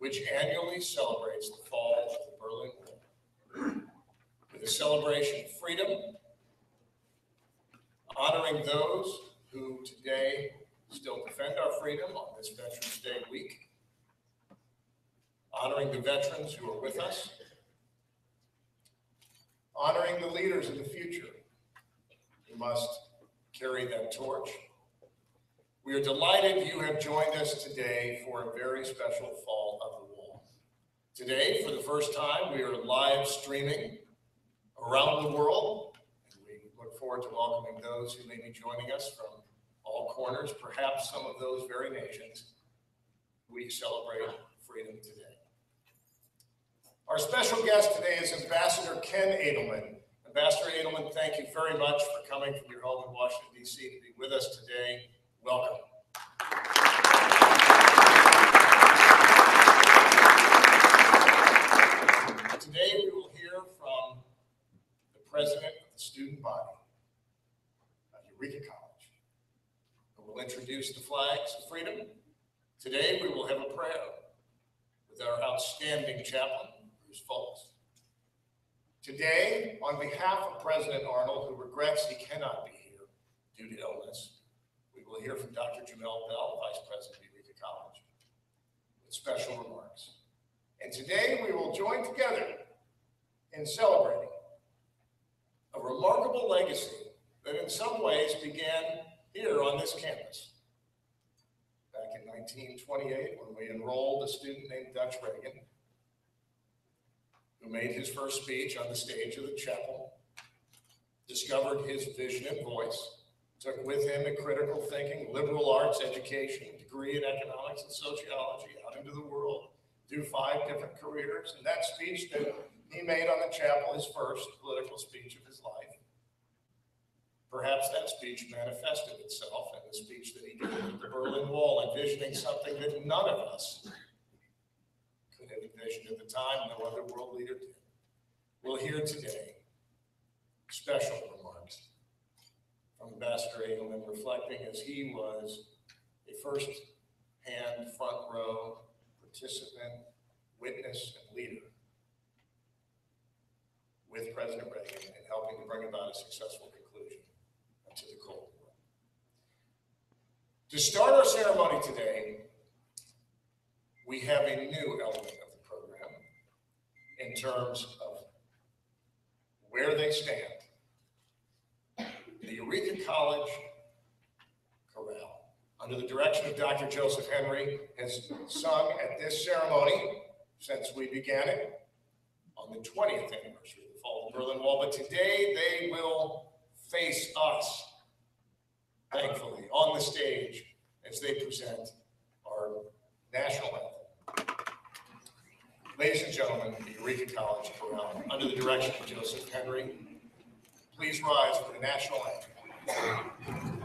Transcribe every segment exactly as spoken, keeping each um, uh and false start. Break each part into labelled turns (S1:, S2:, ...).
S1: which annually celebrates the fall of the Berlin Wall, with a celebration of freedom, honoring those who today still defend our freedom on this Veterans Day week, honoring the veterans who are with us, honoring the leaders of the future who must carry that torch. We are delighted you have joined us today for a very special Fall of the Wall. Today, for the first time, we are live streaming around the world, and we look forward to welcoming those who may be joining us from all corners, perhaps some of those very nations we celebrate freedom today. Our special guest today is Ambassador Ken Adelman. Ambassador Adelman, thank you very much for coming from your home in Washington, D C to be with us today. Welcome. Today we will hear from the president of the student body of Eureka College, who will introduce the flags of freedom. Today we will have a prayer with our outstanding chaplain, Bruce Foltz. Today, on behalf of President Arnold, who regrets he cannot be here due to illness, we will hear from Doctor Jamel Bell, Vice President of Eureka College, with special remarks. And today we will join together in celebrating a remarkable legacy that in some ways began here on this campus. Back in nineteen twenty-eight, when we enrolled a student named Dutch Reagan, who made his first speech on the stage of the chapel, discovered his vision and voice, took with him a critical thinking, liberal arts education, degree in economics and sociology, out into the world, do five different careers. And that speech that he made on the chapel, his first political speech of his life, perhaps that speech manifested itself in the speech that he gave at the Berlin Wall, envisioning something that none of us could have envisioned at the time, no other world leader did. We'll hear today special remarks from Ambassador Adelman, reflecting as he was a first-hand, front-row participant, witness, and leader with President Reagan in helping to bring about a successful conclusion to the Cold War. To start our ceremony today, we have a new element of the program in terms of where they stand. The Eureka College Chorale, under the direction of Doctor Joseph Henry, has sung at this ceremony since we began it on the twentieth anniversary of the fall of the Berlin Wall. But today they will face us, thankfully, on the stage as they present our national anthem. Ladies and gentlemen, the Eureka College Chorale, under the direction of Joseph Henry, please rise for the national anthem.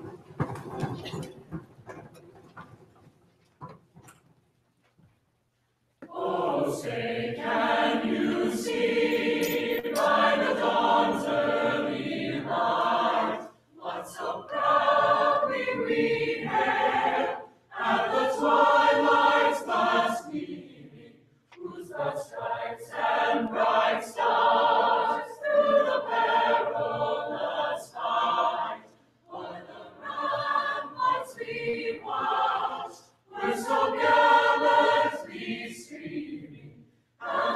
S2: Oh, say, can you see by the dawn's early light what so proudly we hailed at the twilight's last gleaming, whose broad stripes and bright stars through the perilous fight o'er the ramparts we watched were so gallantly streaming, and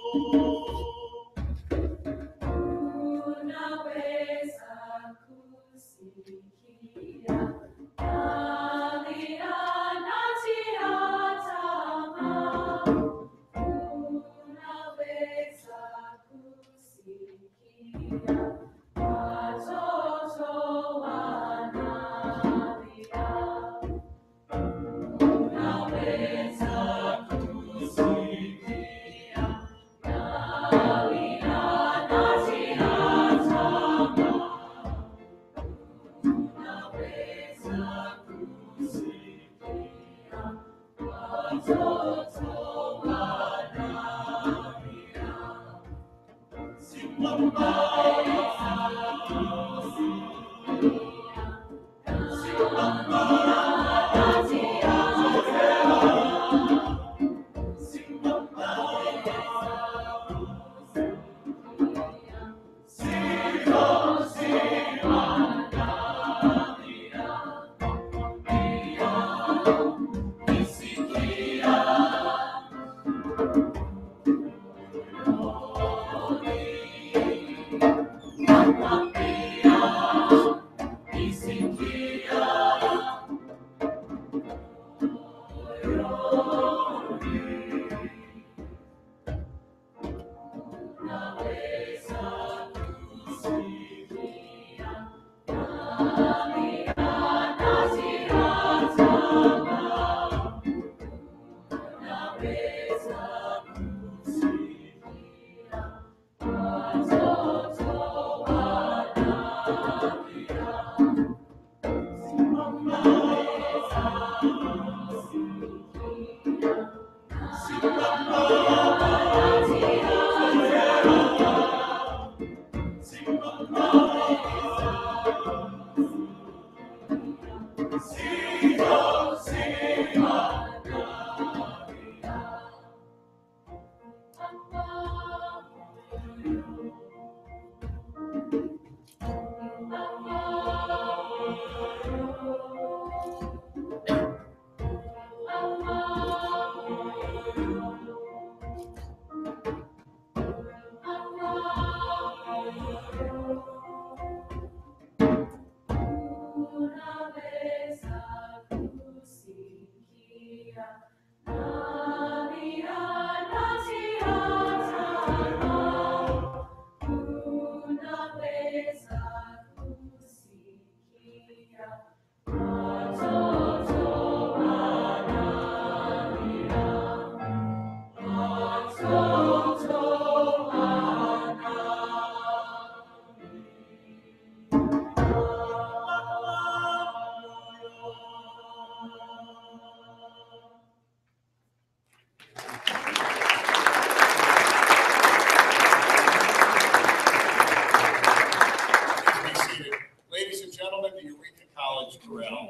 S1: Gentlemen, the Eureka College Chorale.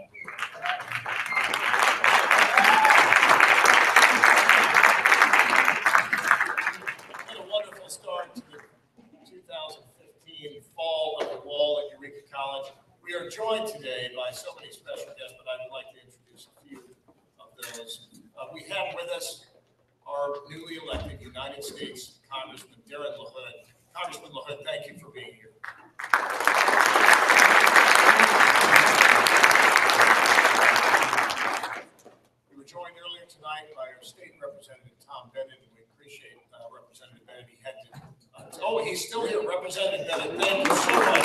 S1: What a wonderful start to the two thousand fifteen Fall of the Wall at Eureka College. We are joined today by so many special guests, but I'd like to introduce a few of those. Uh, we have with us our newly elected United States Congressman Darren LaHood. Congressman LaHood, thank you for being here. We were joined earlier tonight by our state representative, Tom Bennett, and we appreciate uh, Representative Bennett. He had to, uh, oh, he's still here, Representative Bennett. Thank you so much.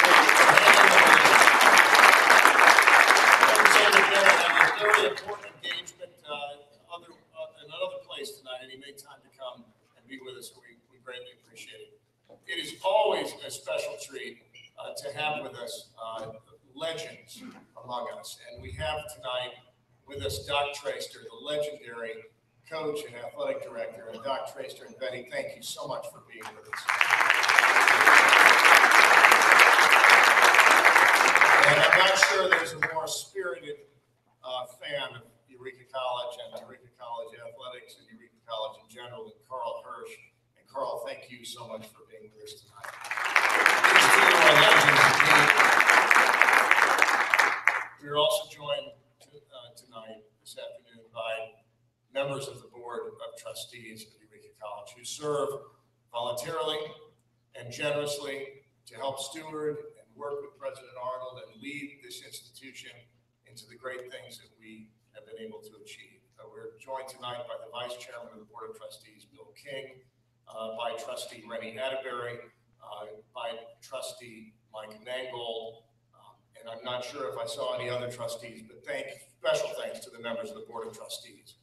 S1: Representative Bennett had a very important engagement uh, other, uh, in another place tonight, and he made time to come and be with us, so we, we greatly appreciate it. It is always a special treat uh, to have with us uh, legends among us, and we have tonight with us Doc Traster, the legendary coach and athletic director. And Doc Traster and Betty, thank you so much for being with us. And I'm not sure there's a more spirited uh, fan of Eureka College and Eureka College athletics and Eureka College in general than Carl Hirsch. And Carl, thank you so much for being with us tonight. These two are legends indeed. We are also joined Uh, tonight, this afternoon, by members of the Board of Trustees of Eureka College, who serve voluntarily and generously to help steward and work with President Arnold and lead this institution into the great things that we have been able to achieve. Uh, we're joined tonight by the Vice Chairman of the Board of Trustees, Bill King, uh, by Trustee Rennie Atterbury, uh, by Trustee Mike Mangold, um, and I'm not sure if I saw any other trustees, but thank, special thanks to the members of the Board of Trustees.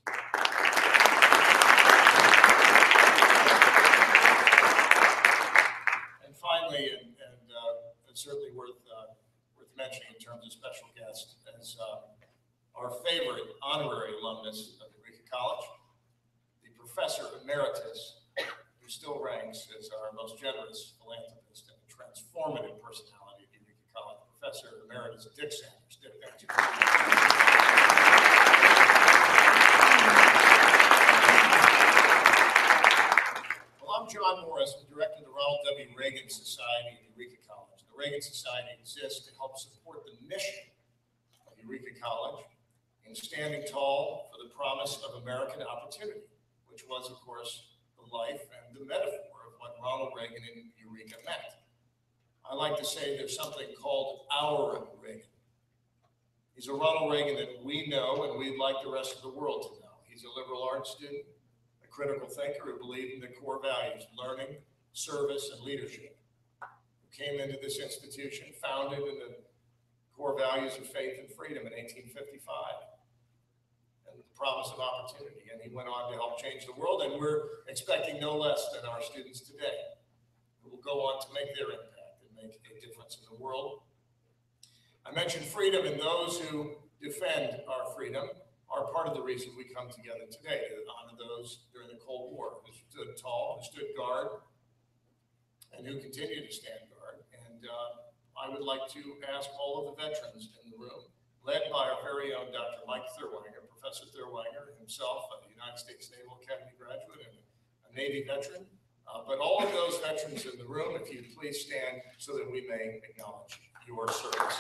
S1: And finally, and, and uh, it's certainly worth, uh, worth mentioning in terms of special guests, as uh, our favorite honorary alumnus of Eureka College, the Professor Emeritus, who still ranks as our most generous philanthropist and transformative personality at Eureka College, Professor Emeritus Dick Sanders. Dick, thank you. Well, I'm John Morris, the director of the Ronald W. Reagan Society at Eureka College. The Reagan Society exists to help support the mission of Eureka College in standing tall for the promise of American opportunity, which was, of course, the life and the metaphor of what Ronald Reagan and Eureka meant. I like to say there's something called our Reagan. He's a Ronald Reagan that we know and we'd like the rest of the world to know. He's a liberal arts student, a critical thinker who believed in the core values, learning, service, and leadership, who came into this institution founded in the core values of faith and freedom in eighteen fifty-five. And the promise of opportunity. And he went on to help change the world, and we're expecting no less than our students today, who will go on to make their impact and make a difference in the world. I mentioned freedom, and those who defend our freedom are part of the reason we come together today, to honor those during the Cold War who stood tall, who stood guard, and who continue to stand guard. And uh, I would like to ask all of the veterans in the room, led by our very own Doctor Mike Thurwanger, Professor Thurwanger himself, a United States Naval Academy graduate and a Navy veteran, uh, but all of those veterans in the room, if you'd please stand so that we may acknowledge your service.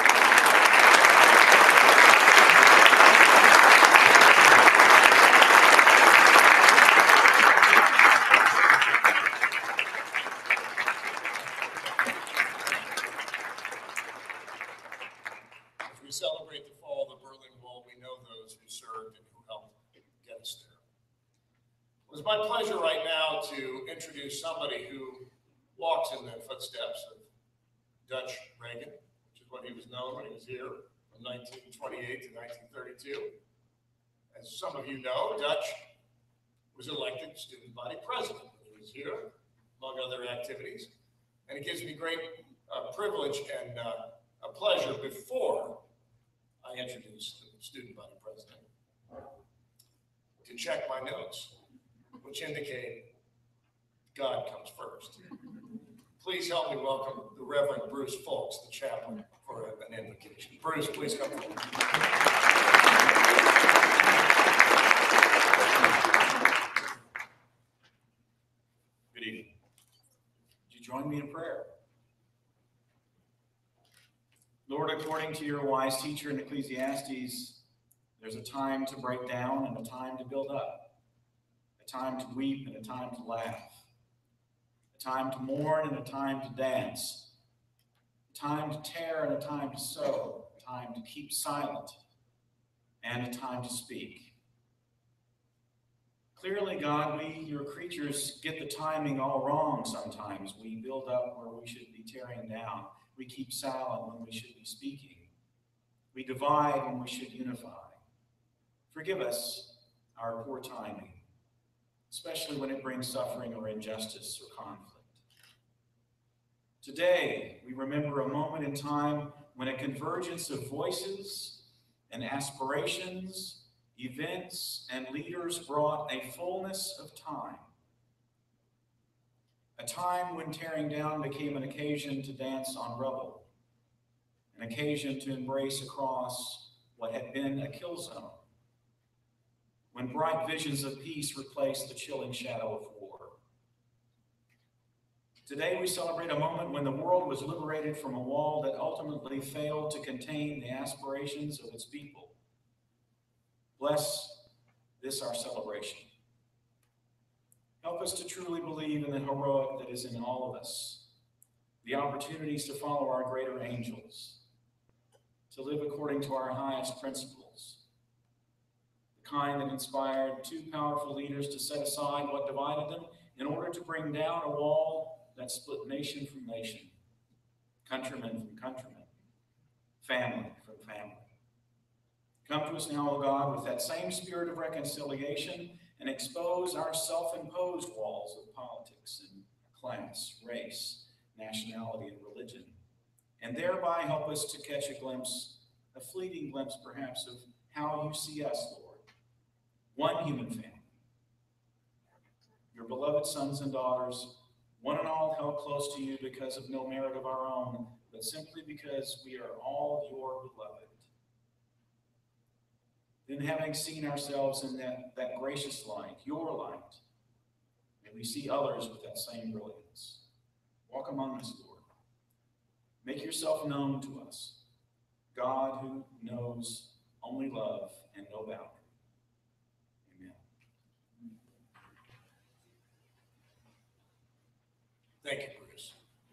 S1: We celebrate the fall of the Berlin Wall. We know those who served and who helped get us there. It was my pleasure right now to introduce somebody who walks in the footsteps of Dutch Reagan, which is what he was known when he was here from nineteen twenty-eight to nineteen thirty-two. As some of you know, Dutch was elected student body president when he was here, among other activities. And it gives me great uh, privilege and uh, a pleasure before I introduce the student body president to check my notes, which indicate God comes first. Please help me welcome the Reverend Bruce Folks, the chaplain, for an invocation. Bruce, please come forward.
S3: Good evening. Would you join me in prayer? Lord, according to your wise teacher in Ecclesiastes, there's a time to break down and a time to build up, a time to weep and a time to laugh, a time to mourn and a time to dance, a time to tear and a time to sow, a time to keep silent and a time to speak. Clearly, God, we, your creatures, get the timing all wrong sometimes. We build up where we should be tearing down. We keep silent when we should be speaking. We divide when we should unify. Forgive us our poor timing, especially when it brings suffering or injustice or conflict. Today, we remember a moment in time when a convergence of voices and aspirations, events, and leaders brought a fullness of time. A time when tearing down became an occasion to dance on rubble, an occasion to embrace across what had been a kill zone, when bright visions of peace replaced the chilling shadow of war. Today we celebrate a moment when the world was liberated from a wall that ultimately failed to contain the aspirations of its people. Bless this our celebration. Help us to truly believe in the heroic that is in all of us, the opportunities to follow our greater angels, to live according to our highest principles, the kind that inspired two powerful leaders to set aside what divided them in order to bring down a wall that split nation from nation, countrymen from countrymen, family from family. Come to us now, O God, with that same spirit of reconciliation and expose our self-imposed walls of politics and class, race, nationality, and religion, and thereby help us to catch a glimpse, a fleeting glimpse perhaps, of how you see us, Lord. One human family, your beloved sons and daughters, one and all held close to you because of no merit of our own, but simply because we are all your beloved. Then, having seen ourselves in that, that gracious light, your light, may we see others with that same brilliance. Walk among us, Lord. Make yourself known to us, God who knows only love and no boundary. Amen.
S1: Thank you, Bruce.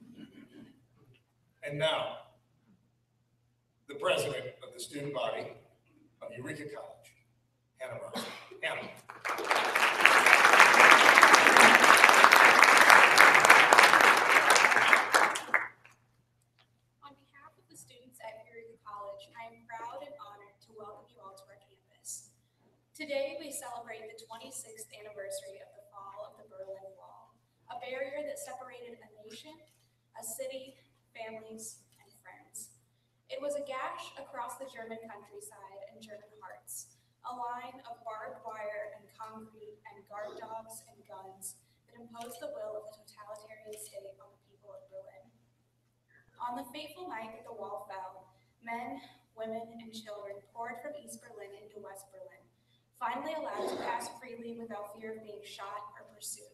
S1: And now, the president of the student body of Eureka College, Hannah Brocksmith. Hannah.
S4: On behalf of the students at Eureka College, I am proud and honored to welcome you all to our campus. Today, we celebrate the twenty-sixth anniversary of the fall of the Berlin Wall, a barrier that separated a nation, a city, families, and friends. It was a gash across the German countryside and German hearts, a line of barbed wire and concrete and guard dogs and guns that imposed the will of a totalitarian state on the people of Berlin. On the fateful night that the wall fell, men, women, and children poured from East Berlin into West Berlin, finally allowed to pass freely without fear of being shot or pursued.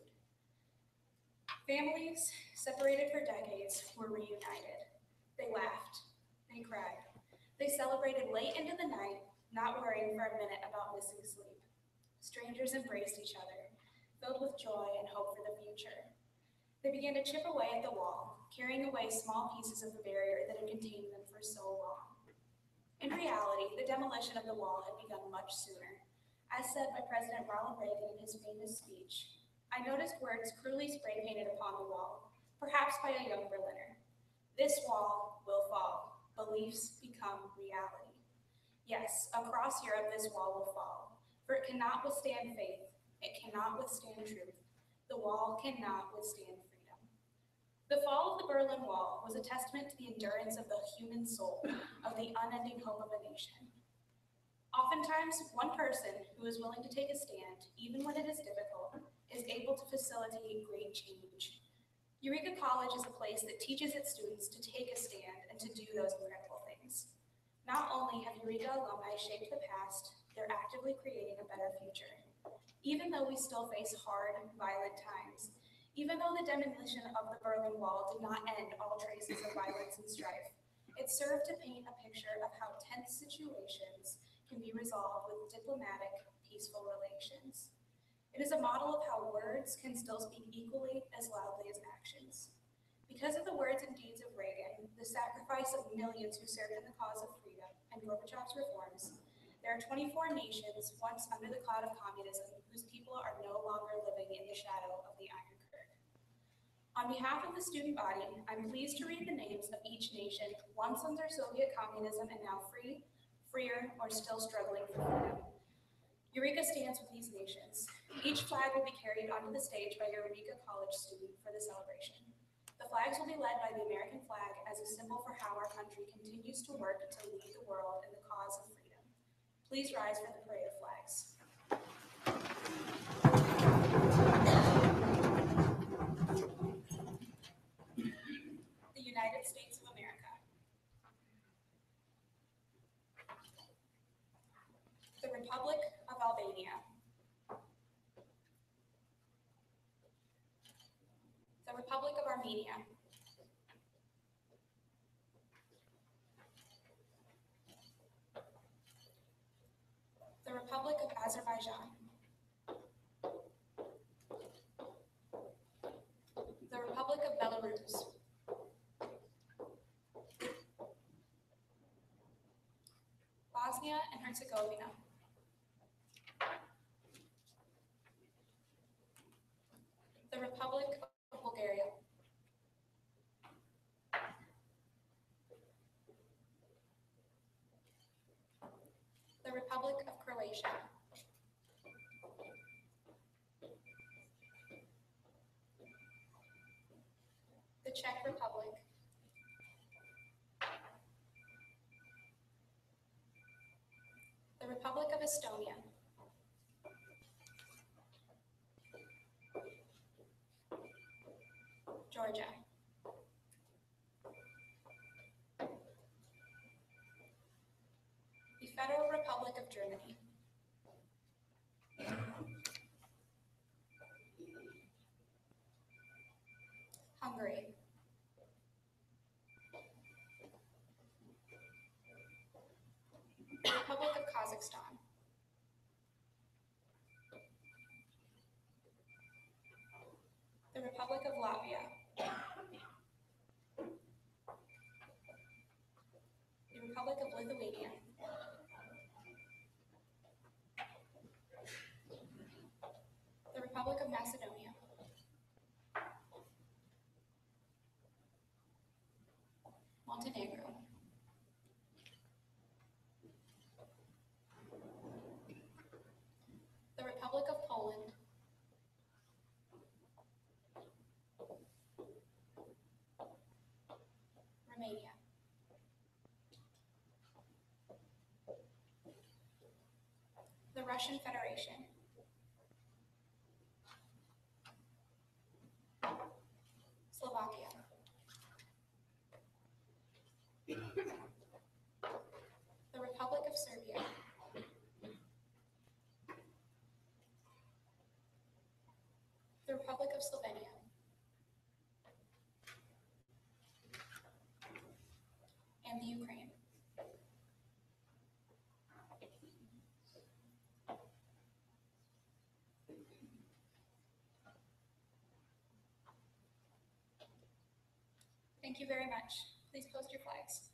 S4: Families, separated for decades, were reunited. They laughed. They cried. They celebrated late into the night, not worrying for a minute about missing sleep. Strangers embraced each other, filled with joy and hope for the future. They began to chip away at the wall, carrying away small pieces of the barrier that had contained them for so long. In reality, the demolition of the wall had begun much sooner. As said by President Ronald Reagan in his famous speech, I noticed words cruelly spray painted upon the wall, perhaps by a young Berliner. This wall will fall. Beliefs become reality. Yes, across Europe this wall will fall, for it cannot withstand faith, it cannot withstand truth. The wall cannot withstand freedom. The fall of the Berlin Wall was a testament to the endurance of the human soul, of the unending hope of a nation. Oftentimes, one person who is willing to take a stand, even when it is difficult, is able to facilitate great change. Eureka College is a place that teaches its students to take a stand and to do those incredible things. Not only have Eureka alumni shaped the past, they're actively creating a better future. Even though we still face hard, violent times, even though the demolition of the Berlin Wall did not end all traces of violence and strife, it served to paint a picture of how tense situations can be resolved with diplomatic, peaceful relations. It is a model of how words can still speak equally as loudly as actions. Because of the words and deeds of Reagan, the sacrifice of millions who served in the cause of freedom, and Gorbachev's reforms, there are twenty-four nations once under the cloud of communism whose people are no longer living in the shadow of the Iron Curtain. On behalf of the student body, I'm pleased to read the names of each nation once under Soviet communism and now free, freer, or still struggling for freedom. Eureka stands with these nations. Each flag will be carried onto the stage by a Eureka College student for the celebration. The flags will be led by the American flag as a symbol for how our country continues to work to lead the world in the cause of freedom. Please rise for the parade of flags. The United States of America. The Republic of Albania. The Republic of Armenia. The Republic of Azerbaijan. Herzegovina. The Republic of Bulgaria. The Republic of Croatia. The Czech Republic. The Republic of Estonia. Georgia. The Federal Republic of Germany. Hungary. The Republic of Kazakhstan. The Republic of Latvia. The Republic of Lithuania. The Republic of Macedonia. Montenegro. The Republic of Poland. Romania. The Russian Federation. Slovakia. The Republic of Serbia. The Republic of Slovenia. And the Ukraine. Thank you very much. Please post your flags.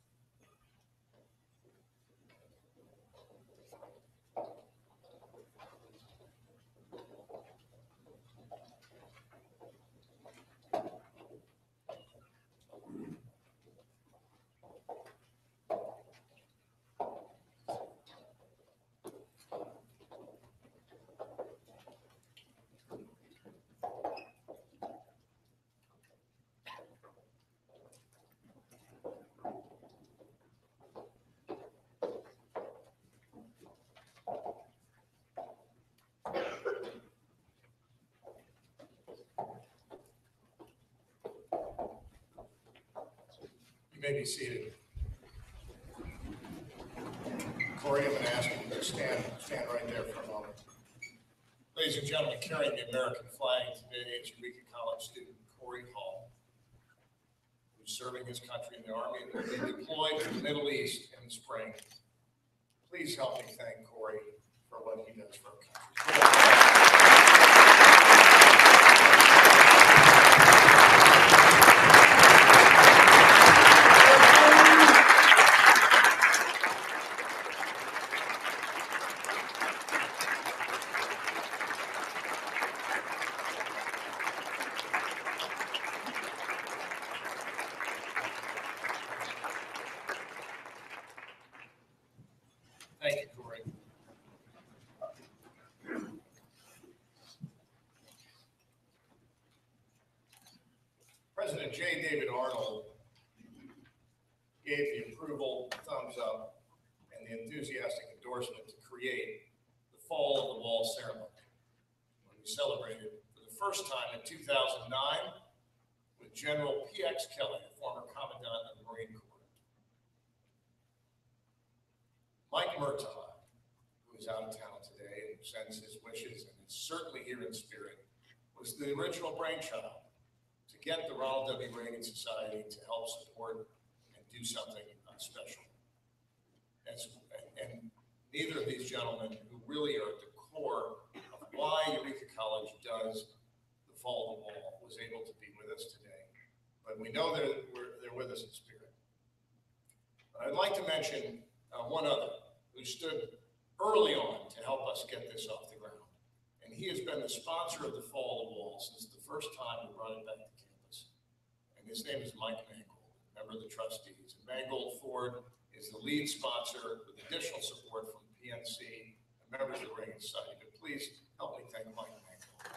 S1: You may be seated. Corey, I'm going to ask you to stand, stand right there for a moment. Ladies and gentlemen, carrying the American flag today is Eureka College student Corey Hall, who's serving his country in the Army and will be deployed to the Middle East in the spring. Please help me thank Corey for what he does for our country. Thank you, Corey. President J. David Arnold gave the approval, thumbs up, and the enthusiastic endorsement to create the Fall of the Wall ceremony, when we celebrated for the first time in two thousand nine with General P X Kelly, the former Commandant of the Marine Corps. Mike Murtaugh, who is out of town today and sends his wishes and is certainly here in spirit, was the original brainchild to get the Ronald W. Reagan Society to help support and do something uh, special. As, and, and neither of these gentlemen, who really are at the core of why Eureka College does the Fall of the Wall, was able to be with us today. But we know they're, they're with us in spirit. But I'd like to mention uh, one other who stood early on to help us get this off the ground. And he has been the sponsor of the Fall of the Wall since the first time we brought it back to campus. And his name is Mike Mangold, member of the trustees. And Mangold Ford is the lead sponsor with additional support from P N C and members of the Reagan Society. But please help me thank Mike Mangold.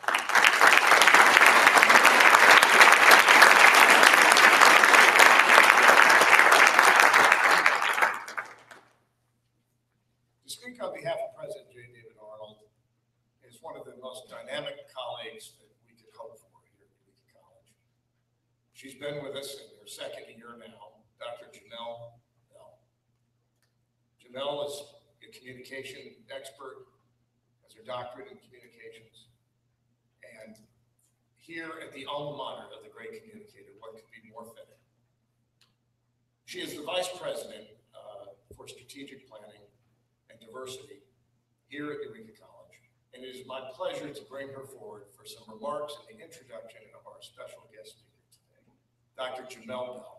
S1: To speak on behalf of President J. David Arnold is one of the most dynamic colleagues that we could hope for here at Eureka College. She's been with us in her second year now, Doctor Janelle Bell. Janelle is a communication expert, has her doctorate in communications, and here at the alma mater of the great communicator, what could be more fitting? She is the vice president uh, for strategic planning and diversity here at Eureka College, and it is my pleasure to bring her forward for some remarks and the introduction of our special guest speaker today, Doctor Janelle Bell.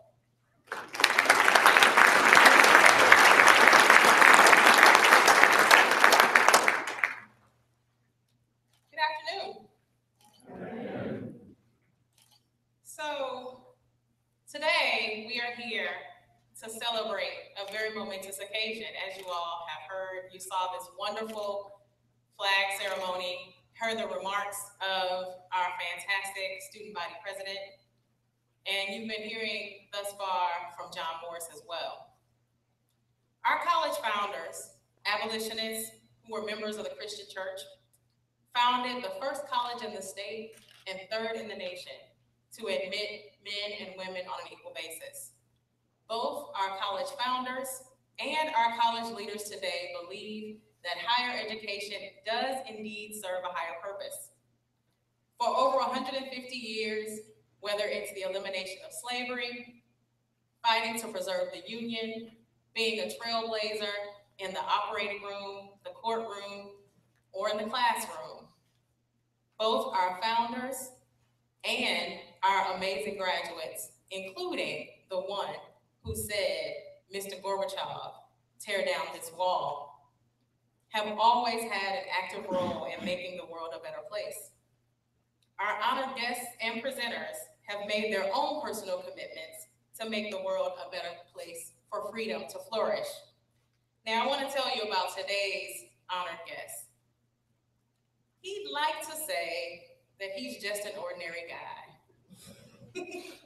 S5: Good afternoon. So today we are here to celebrate a very momentous occasion. As you all have heard, you saw this wonderful flag ceremony, heard the remarks of our fantastic student body president, and you've been hearing thus far from John Morris as well. Our college founders, abolitionists who were members of the Christian church, founded the first college in the state and third in the nation to admit men and women on an equal basis. Both our college founders and our college leaders today believe that higher education does indeed serve a higher purpose. For over one hundred fifty years, whether it's the elimination of slavery, fighting to preserve the Union, being a trailblazer in the operating room, the courtroom, or in the classroom, both our founders and our amazing graduates, including the one who said, Mister Gorbachev, tear down this wall, have always had an active role in making the world a better place. Our honored guests and presenters have made their own personal commitments to make the world a better place for freedom to flourish. Now, I want to tell you about today's honored guest. He'd like to say that he's just an ordinary guy.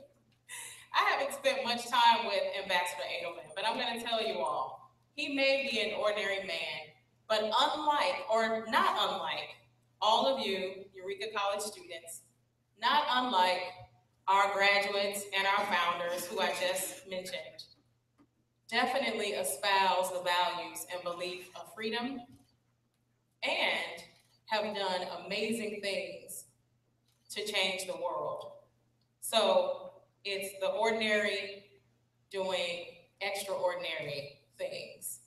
S5: I haven't spent much time with Ambassador Adelman, but I'm going to tell you all, he may be an ordinary man, but unlike, or not unlike, all of you Eureka College students, not unlike our graduates and our founders who I just mentioned, definitely espouse the values and belief of freedom and have done amazing things to change the world. So it's the ordinary doing extraordinary things.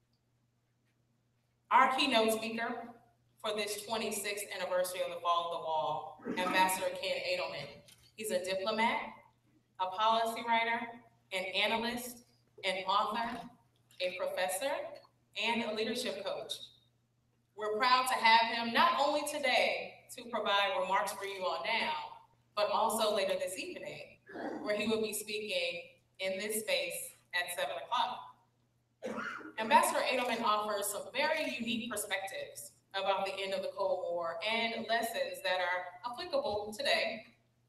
S5: Our keynote speaker for this twenty-sixth anniversary of the Fall of the Wall, Ambassador Ken Adelman. He's a diplomat, a policy writer, an analyst, an author, a professor, and a leadership coach. We're proud to have him not only today to provide remarks for you all now, but also later this evening, where he will be speaking in this space at seven o'clock. Ambassador Adelman offers some very unique perspectives about the end of the Cold War and lessons that are applicable today.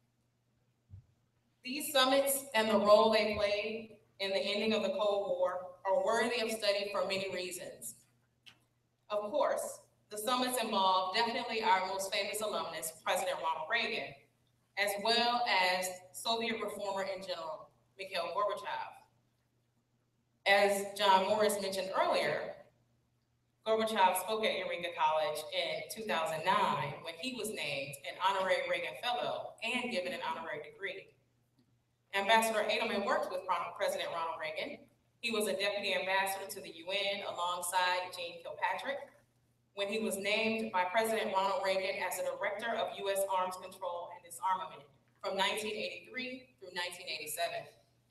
S5: These summits and the role they played in the ending of the Cold War are worthy of study for many reasons. Of course, the summits involve definitely our most famous alumnus, President Ronald Reagan, as well as Soviet reformer in general, Mikhail Gorbachev. As John Morris mentioned earlier, Gorbachev spoke at Eureka College in two thousand nine when he was named an honorary Reagan Fellow and given an honorary degree. Ambassador Adelman worked with President Ronald Reagan. He was a deputy ambassador to the U N alongside Jean Kilpatrick when he was named by President Ronald Reagan as the director of U S Arms Control and Disarmament from nineteen eighty-three through nineteen eighty-seven.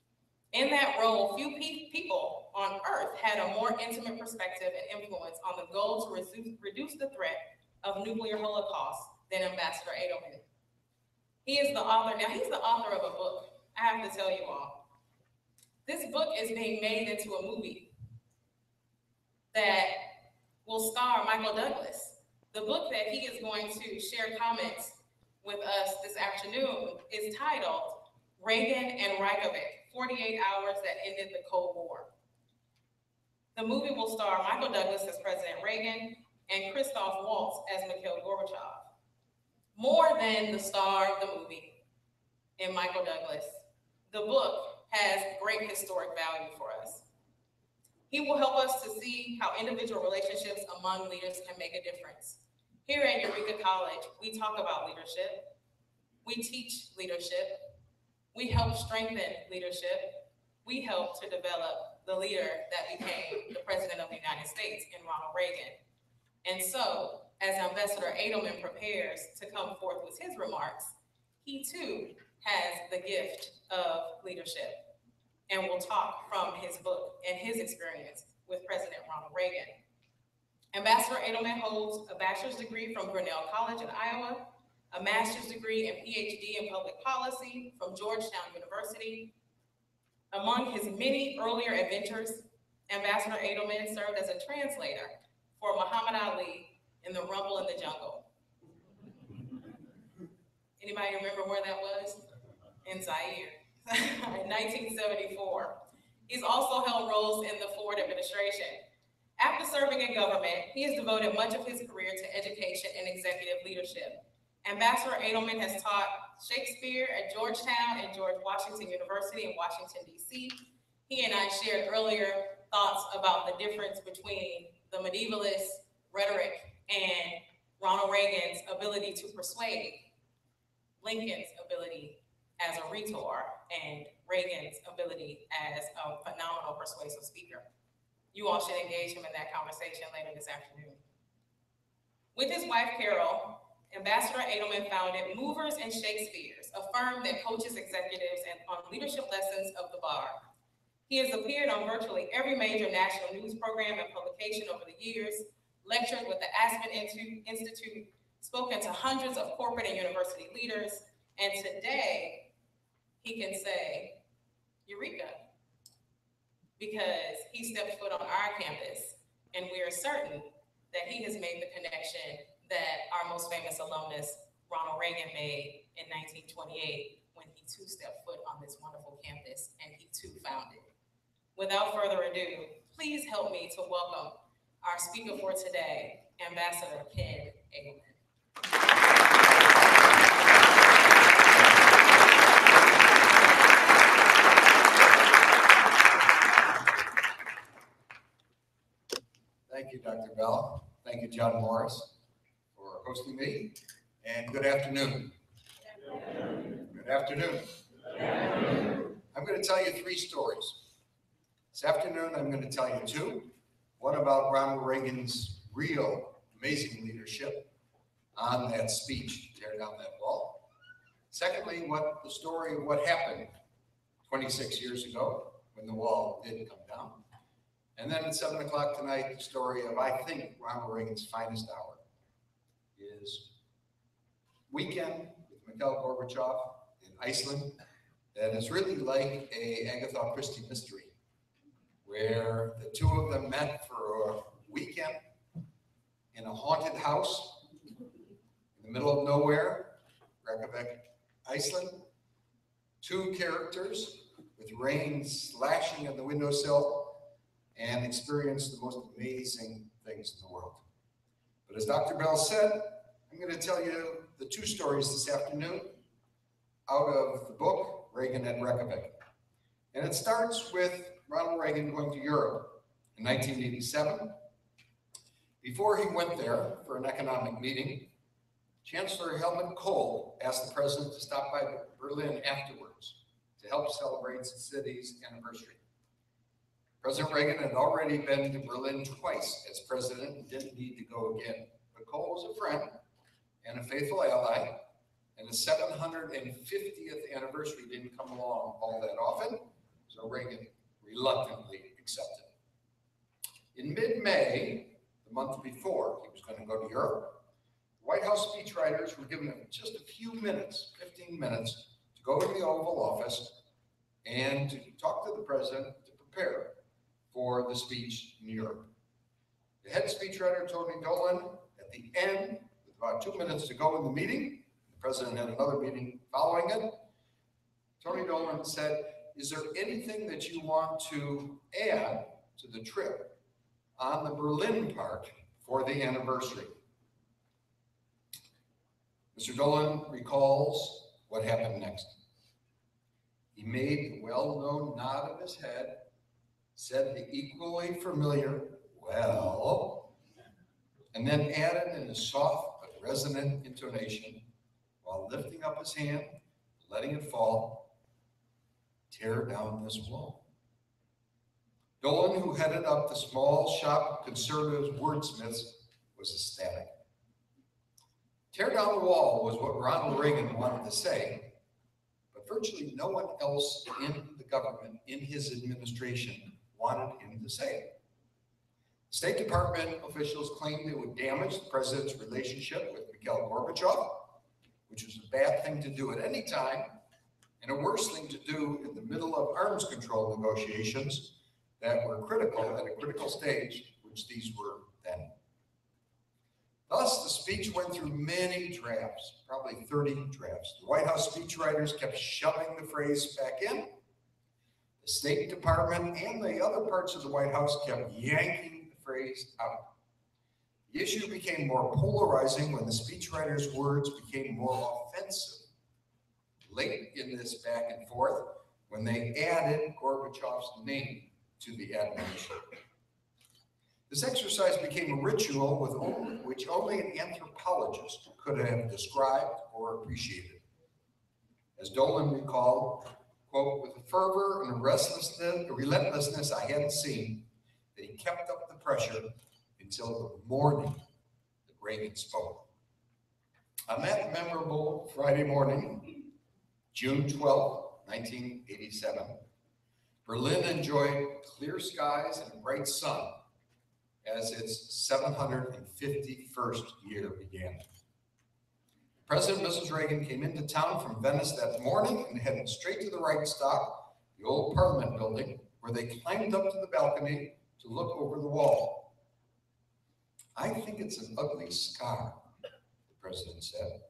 S5: In that role, few pe people on Earth had a more intimate perspective and influence on the goal to reduce, reduce the threat of nuclear holocaust than Ambassador Adelman. He is the author, now he's the author of a book, I have to tell you all. This book is being made into a movie that will star Michael Douglas. The book that he is going to share comments with us this afternoon is titled Reagan and Reykjavik, forty-eight hours that ended the Cold War. The movie will star Michael Douglas as President Reagan and Christoph Waltz as Mikhail Gorbachev. More than the star of the movie in Michael Douglas, the book has great historic value for us. He will help us to see how individual relationships among leaders can make a difference. Here at Eureka College, we talk about leadership, we teach leadership, we help strengthen leadership, we help to develop the leader that became the President of the United States in Ronald Reagan. And so, as Ambassador Adelman prepares to come forth with his remarks, he too has the gift of leadership and will talk from his book and his experience with President Ronald Reagan. Ambassador Adelman holds a bachelor's degree from Grinnell College in Iowa, a master's degree and P H D in public policy from Georgetown University. Among his many earlier adventures, Ambassador Adelman served as a translator for Muhammad Ali in The Rumble in the Jungle. Anybody remember where that was? In Zaire, in nineteen seventy-four. He's also held roles in the Ford administration. After serving in government, he has devoted much of his career to education and executive leadership. Ambassador Adelman has taught Shakespeare at Georgetown and George Washington University in Washington, D C. He and I shared earlier thoughts about the difference between the medievalist rhetoric and Ronald Reagan's ability to persuade, Lincoln's ability as a rhetor, and Reagan's ability as a phenomenal persuasive speaker. You all should engage him in that conversation later this afternoon. With his wife, Carol, Ambassador Adelman founded Movers and Shakespeare's, a firm that coaches executives and on leadership lessons of the bar. He has appeared on virtually every major national news program and publication over the years, lectured with the Aspen Institute, spoken to hundreds of corporate and university leaders, and today he can say, Eureka, because he stepped foot on our campus, and we are certain that he has made the connection that our most famous alumnus, Ronald Reagan, made in nineteen twenty-eight when he too stepped foot on this wonderful campus and he too founded. Without further ado, please help me to welcome our speaker for today, Ambassador Ken Adelman.
S1: Thank you, Doctor Bell. Thank you, John Morris, for hosting me, and good afternoon. Good afternoon. Good afternoon. I'm going to tell you three stories. This afternoon, I'm going to tell you two. One about Ronald Reagan's real amazing leadership on that speech, tear down that wall. Secondly, what the story of what happened twenty-six years ago when the wall did come down. And then at seven o'clock tonight, the story of, I think, Ronald Reagan's finest hour is Weekend with Mikhail Gorbachev in Iceland. That is really like a Agatha Christie mystery, where the two of them met for a weekend in a haunted house in the middle of nowhere, Reykjavik, Iceland. Two characters with rain slashing on the windowsill and experienced the most amazing things in the world. But as Doctor Bell said, I'm going to tell you the two stories this afternoon out of the book, Reagan at Reykjavik. And it starts with Ronald Reagan going to Europe in nineteen eighty-seven. Before he went there for an economic meeting, Chancellor Helmut Kohl asked the president to stop by Berlin afterwards to help celebrate the city's anniversary. President Reagan had already been to Berlin twice as president and didn't need to go again. But Kohl was a friend and a faithful ally, and the seven hundred fiftieth anniversary didn't come along all that often. So
S6: so Reagan reluctantly accepted. In mid-May, the month before he was going to go to Europe, the White House speechwriters were given just a few minutes, fifteen minutes, to go in the Oval Office and to talk to the president to prepare for the speech in Europe. The head speechwriter, Tony Dolan, at the end, with about two minutes to go in the meeting, the president had another meeting following it, Tony Dolan said, "Is there anything that you want to add to the trip on the Berlin part for the anniversary?" Mister Dolan recalls what happened next. He made the well-known nod of his head, said the equally familiar, "Well," and then added in a soft but resonant intonation, while lifting up his hand, letting it fall, "Tear down this wall." Dolan, who headed up the small shop of conservative wordsmiths, was ecstatic. Tear down the wall was what Ronald Reagan wanted to say, but virtually no one else in the government, in his administration, wanted him to say it. The State Department officials claimed it would damage the president's relationship with Mikhail Gorbachev, which was a bad thing to do at any time, and a worse thing to do in the middle of arms control negotiations that were critical at a critical stage, which these were then. Thus, the speech went through many drafts, probably thirty drafts. The White House speechwriters kept shoving the phrase back in. The State Department and the other parts of the White House kept yanking the phrase out. The issue became more polarizing when the speechwriters' words became more offensive. Late in this back and forth, when they added Gorbachev's name to the admonition. This exercise became a ritual with only, which only an anthropologist could have described or appreciated. As Dolan recalled, quote, "With a fervor and a restlessness, a relentlessness I hadn't seen, that he kept up the pressure until the morning that Reagan spoke." On that memorable Friday morning, June twelfth, nineteen eighty-seven, Berlin enjoyed clear skies and a bright sun as its seven hundred fifty-first year began. President and Missus Reagan came into town from Venice that morning and headed straight to the Reichstag, the old Parliament building, where they climbed up to the balcony to look over the wall. "I think it's an ugly scar," the president said.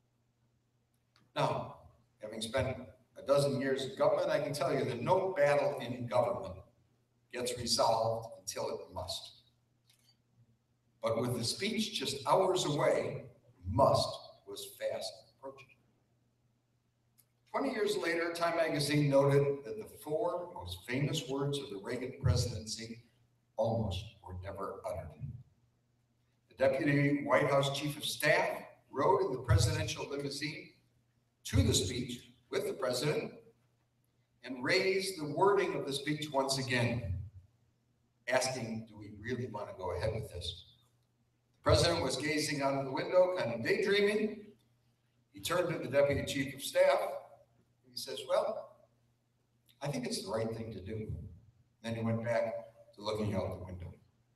S6: Now, having spent a dozen years in government, I can tell you that no battle in government gets resolved until it must. But with the speech just hours away, must was fast approaching. Twenty years later, Time magazine noted that the four most famous words of the Reagan presidency almost were never uttered. The Deputy White House Chief of Staff rode in the presidential limousine to the speech with the president and raised the wording of the speech once again, asking, do we really want to go ahead with this? The president was gazing out of the window, kind of daydreaming. He turned to the Deputy Chief of Staff and he says, well, I think it's the right thing to do. Then he went back to looking out the window.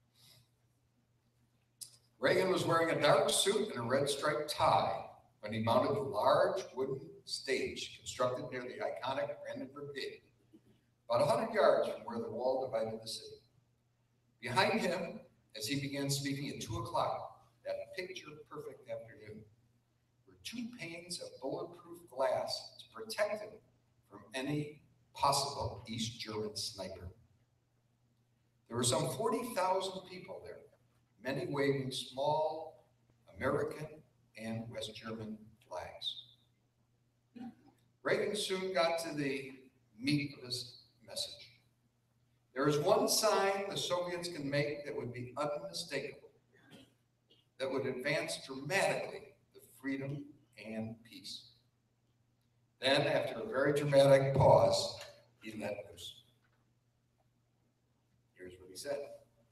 S6: Reagan was wearing a dark suit and a red striped tie when he mounted the large wooden stage constructed near the iconic Brandenburg Gate, about one hundred yards from where the wall divided the city. Behind him, as he began speaking at two o'clock, that picture-perfect afternoon, were two panes of bulletproof glass to protect him from any possible East German sniper. There were some forty thousand people there, many waving small American and West German flags. Reagan soon got to the meat of his message. There is one sign the Soviets can make that would be unmistakable, that would advance dramatically the freedom and peace. Then, after a very dramatic pause, he let loose. Here's what he said.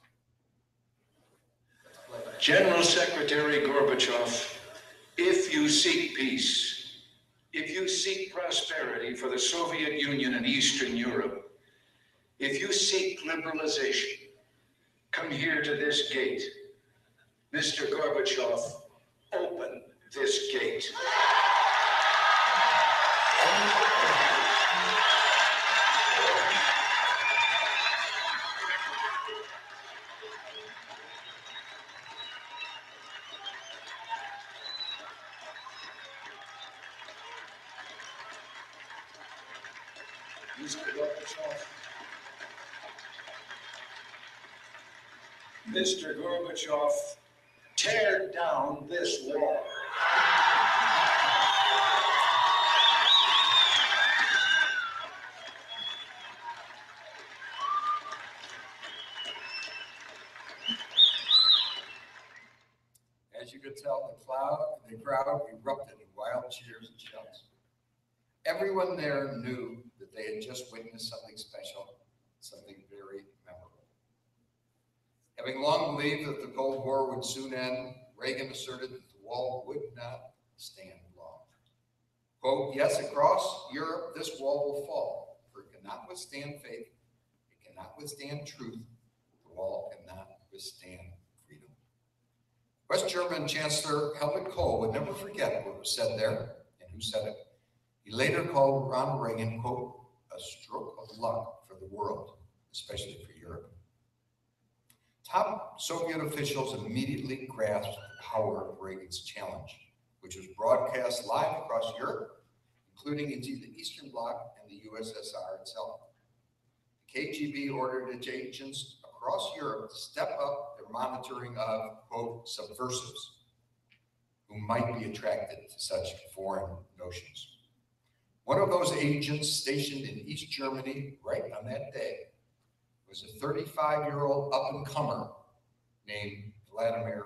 S7: General Secretary Gorbachev, if you seek peace, if you seek prosperity for the Soviet Union and Eastern Europe, If you seek liberalization, come here to this gate. Mister Gorbachev, open this gate. Mister Gorbachev. Mister Gorbachev, tear down this wall.
S6: As you could tell, the cloud, the crowd erupted in wild cheers and shouts. Everyone there knew that they had just witnessed something special, something very memorable. Having long believed that the Cold War would soon end, Reagan asserted that the wall would not stand long. Quote, yes, across Europe, this wall will fall, for it cannot withstand faith, it cannot withstand truth, the wall cannot withstand freedom. West German Chancellor Helmut Kohl would never forget what was said there and who said it. He later called Ronald Reagan, quote, a stroke of luck for the world, especially for Europe. Top Soviet officials immediately grasped the power of Reagan's challenge, which was broadcast live across Europe, including into the Eastern Bloc and the U S S R itself. The K G B ordered its agents across Europe to step up their monitoring of, quote, subversives who might be attracted to such foreign notions. One of those agents stationed in East Germany right on that day was a thirty-five-year-old up-and-comer named Vladimir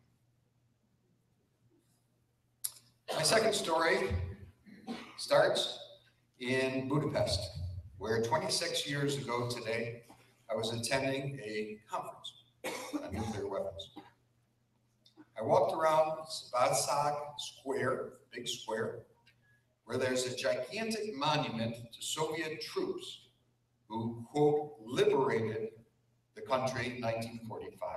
S6: Putin. My second story starts in Budapest, where twenty-six years ago today, I was attending a conference on nuclear weapons. I walked around Spasag Square, big square, where there's a gigantic monument to Soviet troops who, quote, liberated the country in nineteen forty-five.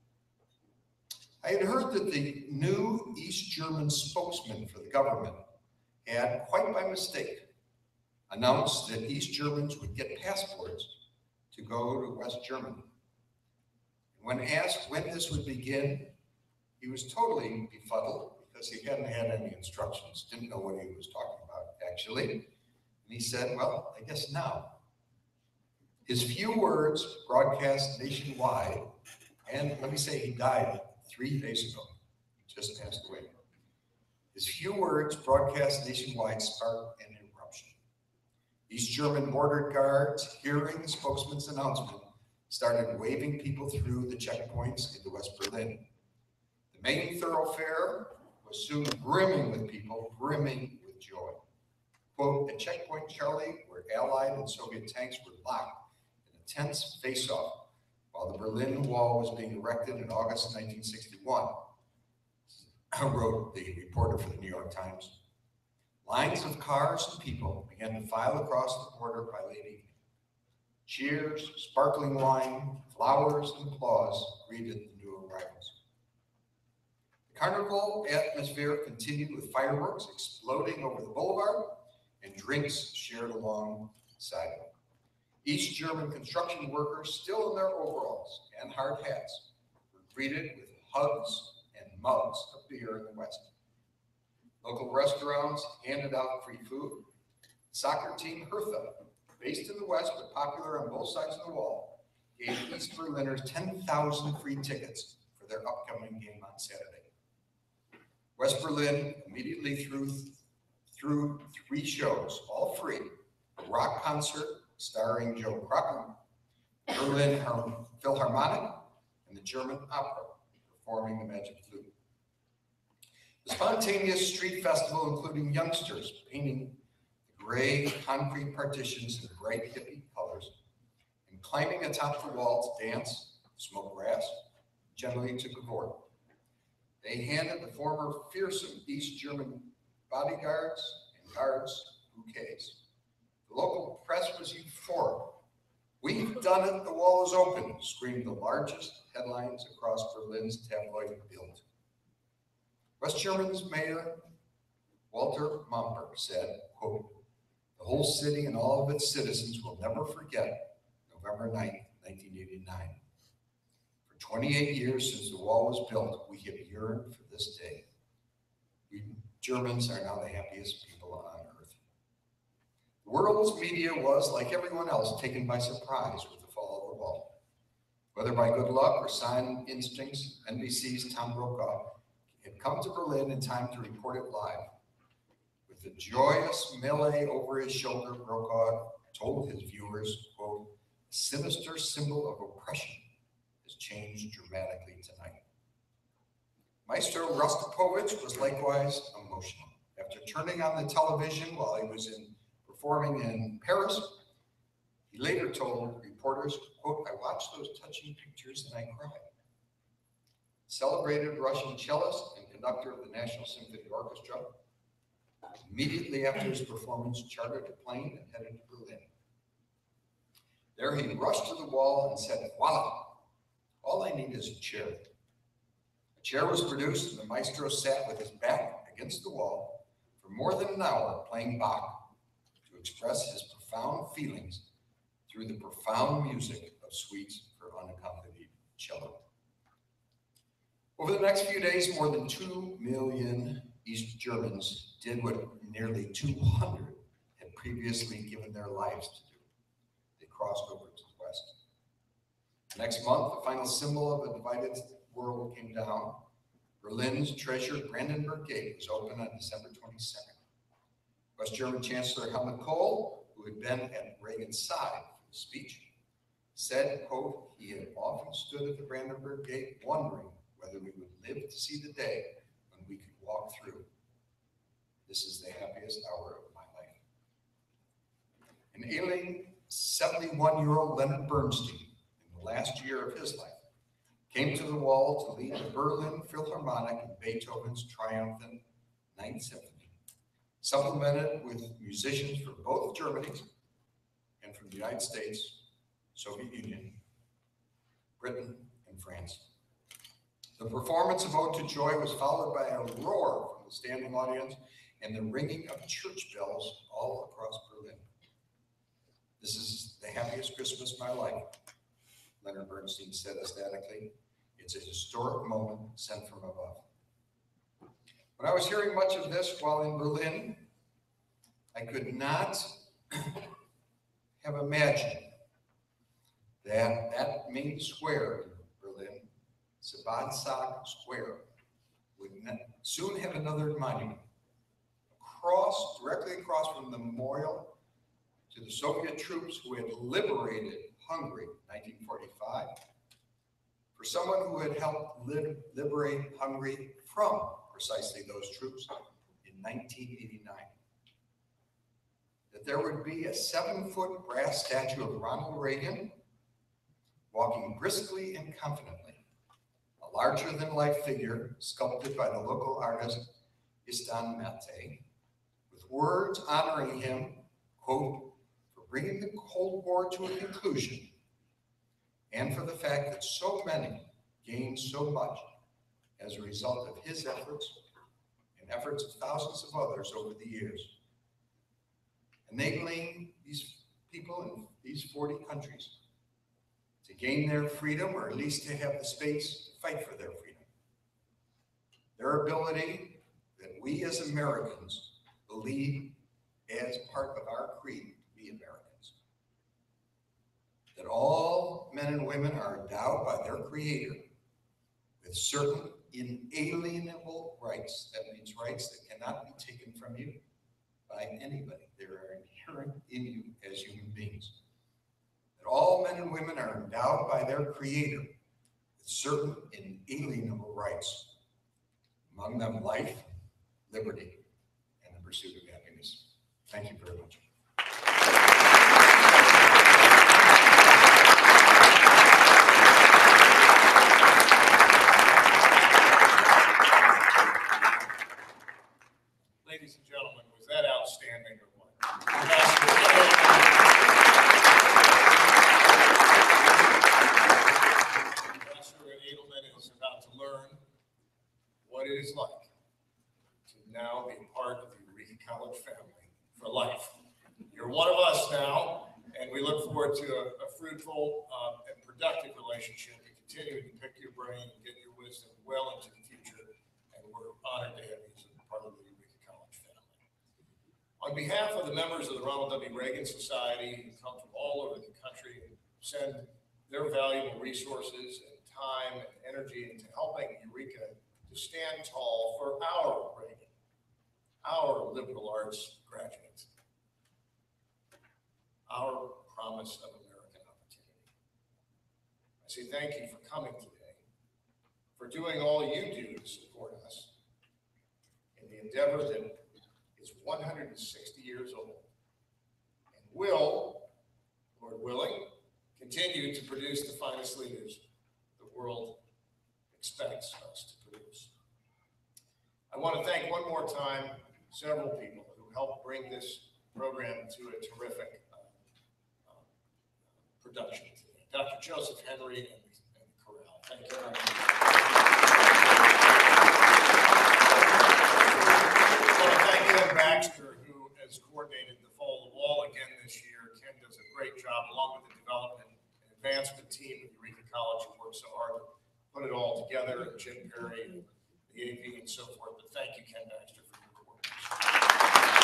S6: I had heard that the new East German spokesman for the government had, quite by mistake, announced that East Germans would get passports to go to West Germany. When asked when this would begin, he was totally befuddled because he hadn't had any instructions, didn't know what he was talking about, actually. And he said, well, I guess now. His few words broadcast nationwide, and let me say he died three days ago. He just passed away. His few words broadcast nationwide sparked an eruption. East German border guards, hearing the spokesman's announcement, started waving people through the checkpoints into West Berlin. The main thoroughfare was soon brimming with people, brimming with joy. Quote, at checkpoint Charlie, where Allied and Soviet tanks were locked in a tense face-off while the Berlin Wall was being erected in August nineteen sixty-one, wrote the reporter for the New York Times. Lines of cars and people began to file across the border by late evening. Cheers, sparkling wine, flowers, and applause greeted the new arrivals. The carnival atmosphere continued with fireworks exploding over the boulevard and drinks shared alongside it. East German construction workers, still in their overalls and hard hats, were greeted with hugs and mugs of beer in the West. Local restaurants handed out free food. Soccer team Hertha, based in the West but popular on both sides of the wall, gave East Berliners ten thousand free tickets for their upcoming game on Saturday. West Berlin immediately threw, threw three shows, all free: a rock concert starring Joe Crocker, Berlin Philharmonic, and the German Opera performing the Magic Flute. The spontaneous street festival, including youngsters painting the gray concrete partitions in bright hippie colors and climbing atop the wall to dance, smoke grass, generally to cavort. They handed the former fearsome East German bodyguards and guards bouquets. The local press was euphoric. We've done it, the wall is open, screamed the largest headlines across Berlin's tabloid Bild. West German's mayor, Walter Momper, said, quote, the whole city and all of its citizens will never forget November ninth, nineteen eighty-nine. For twenty-eight years since the wall was built, we have yearned for this day. We Germans are now the happiest people on earth. The world's media was, like everyone else, taken by surprise with the fall of the wall. Whether by good luck or sign instincts, N B C's Tom Brokaw had come to Berlin in time to report it live. With the joyous melee over his shoulder, Brokaw told his viewers, quote, a sinister symbol of oppression has changed dramatically tonight. Maestro Rostropovich was likewise emotional. After turning on the television while he was in performing in Paris, he later told reporters, quote, I watched those touching pictures and I cried. Celebrated Russian cellist and conductor of the National Symphony Orchestra, immediately after his performance, chartered a plane and headed to Berlin. There he rushed to the wall and said, voila, all I need is a chair. A chair was produced and the maestro sat with his back against the wall for more than an hour playing Bach to express his profound feelings through the profound music of suites for unaccompanied cello. Over the next few days, more than two million East Germans did what nearly two hundred had previously given their lives to do. They crossed over to the west. Next month, the final symbol of a divided world came down. Berlin's treasured Brandenburg Gate was opened on December twenty-second. West German Chancellor Helmut Kohl, who had been at Reagan's side for the speech, said, quote, he had often stood at the Brandenburg Gate wondering whether we would live to see the day when we could walk through. This is the happiest hour of my life. An ailing seventy-one-year-old Leonard Bernstein, in the last year of his life, came to the wall to lead the Berlin Philharmonic in Beethoven's triumphant Ninth Symphony, supplemented with musicians from both Germany and from the United States, Soviet Union, Britain, and France. The performance of Ode to Joy was followed by a roar from the standing audience and the ringing of church bells all across Berlin. This is the happiest Christmas of my life, Leonard Bernstein said ecstatically. It's a historic moment sent from above. When I was hearing much of this while in Berlin, I could not have imagined that that main square in Berlin, Sebastian Square, would soon have another monument. Across, directly across from the memorial to the Soviet troops who had liberated Hungary in nineteen forty-five, for someone who had helped li liberate Hungary from precisely those troops in nineteen eighty-nine. That there would be a seven-foot brass statue of Ronald Reagan walking briskly and confidently, a larger-than-life figure sculpted by the local artist Istan Mate, with words honoring him, quote, for bringing the Cold War to a conclusion, and for the fact that so many gained so much as a result of his efforts and efforts of thousands of others over the years, enabling these people in these forty countries to gain their freedom, or at least to have the space to fight for their freedom. Their ability that we as Americans believe as part of our creed to be Americans. That all men and women are endowed by their Creator with certain inalienable rights. That means rights that cannot be taken from you by anybody. They are inherent in you as human beings. That all men and women are endowed by their Creator with certain inalienable rights, among them life, liberty, and the pursuit of happiness. Thank you very much.
S1: Ladies and gentlemen, was that outstanding or what? forward to a, a fruitful um, and productive relationship and continuing to pick your brain and get your wisdom well into the future. And we're honored to have you as a part of the Eureka College family. On behalf of the members of the Ronald W. Reagan Society who come from all over the country and send their valuable resources and time and energy into helping Eureka to stand tall for our Reagan, our liberal arts graduates, our promise of American opportunity. I say thank you for coming today, for doing all you do to support us in the endeavor that is one hundred sixty years old and will, Lord willing, continue to produce the finest leaders the world expects us to produce. I want to thank one more time several people who helped bring this program to a terrific uh, uh, production today. Doctor Joseph Henry and, and Chorale. Thank you very much. I want to thank Ken Baxter, who has coordinated the Fall of the Wall again this year. Ken does a great job along with the development and advancement team at Eureka College, who worked so hard to put it all together, and Jim Perry and the A V and so forth. But thank you, Ken Baxter, for your coordination.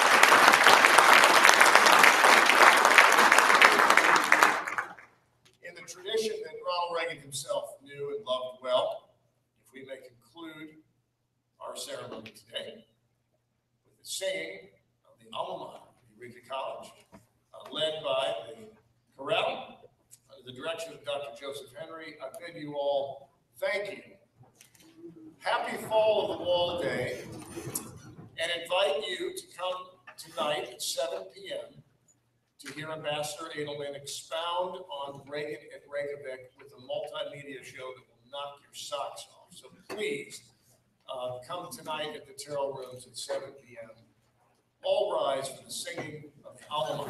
S1: In the tradition that Ronald Reagan himself knew and loved well, if we may conclude our ceremony today with the singing of the alma mater of Eureka College, uh, led by the chorale, under the direction of Doctor Joseph Henry. I bid you all thank you. Happy Fall of the Wall Day, and invite you to come tonight at seven p m to hear Ambassador Adelman expound on Reagan at Reykjavik with a multimedia show that will knock your socks off. So please uh, come tonight at the Terrell Rooms at seven p m All rise for the singing of the alma mater.